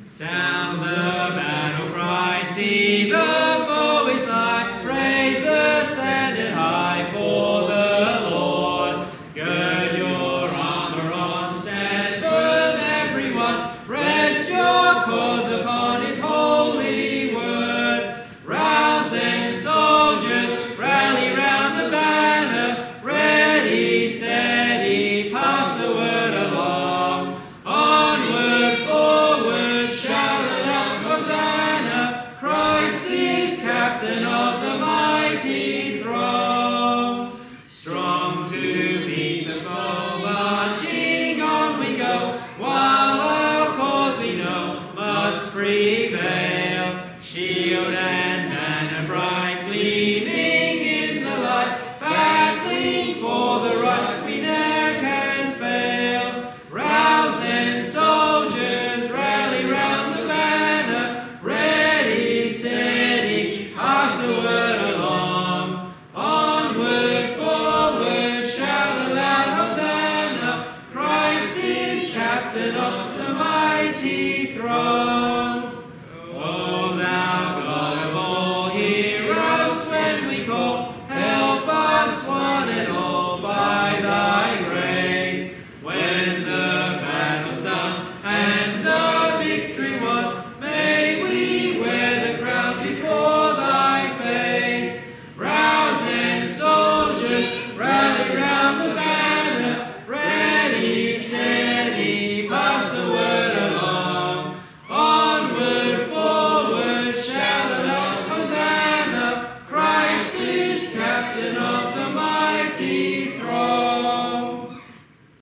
Sound the battle cry, see the foe is nigh, raise the standard high for the Lord. Gird your armor on, stand firm everyone, rest your cause upon his holy word. Rouse then soldiers, rally round the banner, ready, steady, pass the word along. Onward, forward, shout aloud, Hosanna, Christ is captain of the mighty throng. Strong to meet the foe, marching on we go, while our cause we know must prevail. Shield and banner bright, gleaming in the light, battling for the right, we ne'er can fail. Rouse then soldiers, rally round the banner, ready, steady, pass the word along. Onward, forward, shout aloud, Hosanna, Christ is captain of the mighty throng.